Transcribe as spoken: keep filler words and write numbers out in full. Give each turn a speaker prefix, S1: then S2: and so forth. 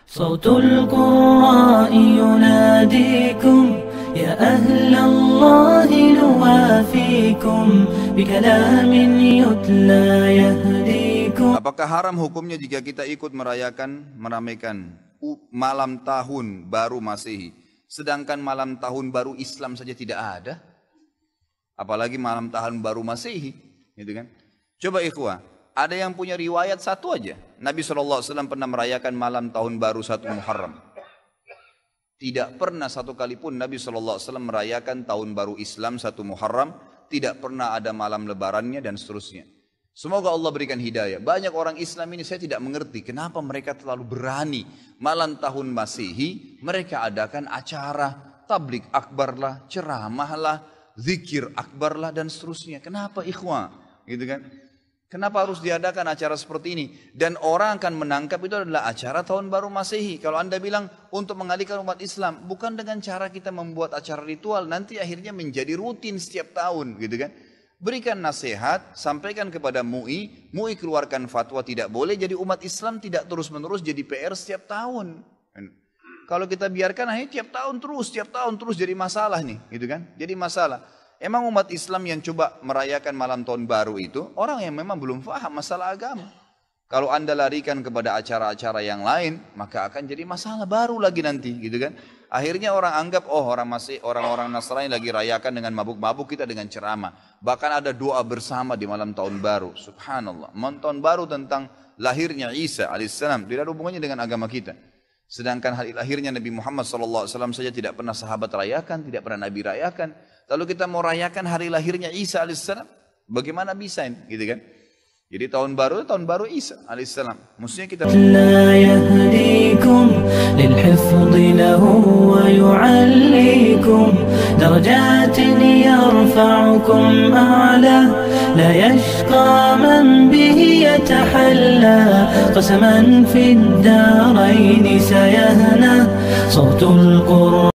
S1: صوت القراء يناديكم يا أهل الله نوافيكم بكلام يتلى يهديكم.
S2: Apakah haram hukumnya jika kita ikut merayakan, meramaikan malam tahun baru Masehi, sedangkan malam tahun baru Islam saja tidak ada? Apalagi malam tahun baru Masehi, gitu kan? Coba ikhwah, ada yang punya riwayat satu aja. Nabi shallallahu alaihi wasallam pernah merayakan malam tahun baru satu Muharram. Tidak pernah satu kali pun Nabi shallallahu alaihi wasallam merayakan tahun baru Islam satu Muharram. Tidak pernah ada malam lebarannya dan seterusnya. Semoga Allah berikan hidayah. Banyak orang Islam ini saya tidak mengerti kenapa mereka terlalu berani. Malam tahun Masehi mereka adakan acara tablik akbar lah, ceramah lah, zikir akbar lah dan seterusnya. Kenapa ikhwah? Gitu kan? Kenapa harus diadakan acara seperti ini? Dan orang akan menangkap itu adalah acara tahun baru Masehi. Kalau anda bilang untuk mengalihkan umat Islam, bukan dengan cara kita membuat acara ritual, nanti akhirnya menjadi rutin setiap tahun, gitu kan? Berikan nasihat, sampaikan kepada M U I, M U I keluarkan fatwa tidak boleh, jadi umat Islam tidak terus-menerus jadi P R setiap tahun. Kalau kita biarkan akhirnya tiap tahun terus, tiap tahun terus jadi masalah nih, gitu kan? Jadi masalah. Emang umat Islam yang coba merayakan malam tahun baru itu orang yang memang belum paham masalah agama. Kalau anda larikan kepada acara-acara yang lain, maka akan jadi masalah baru lagi nanti, gitu kan? Akhirnya orang anggap, oh orang masih orang-orang Nasrani lagi rayakan dengan mabuk-mabuk, kita dengan ceramah. Bahkan ada doa bersama di malam tahun baru. Subhanallah. Malam tahun baru tentang lahirnya Isa alaihissalam tidak ada hubungannya dengan agama kita. Sedangkan hari lahirnya Nabi Muhammad shallallahu alaihi wasallam saja tidak pernah sahabat rayakan, tidak pernah Nabi rayakan. Lalu kita mau rayakan hari lahirnya Isa alaihissalam, bagaimana bisa ini, gitu kan? Jadi tahun baru tahun baru Isa alaihissalam. Maksudnya kita
S1: لا يهديكم للحفظ له ويعليكم درجات يرفعكم أعلى لا يشقى من به يتحلى قسما في الدارين سيهنى صوت القرآن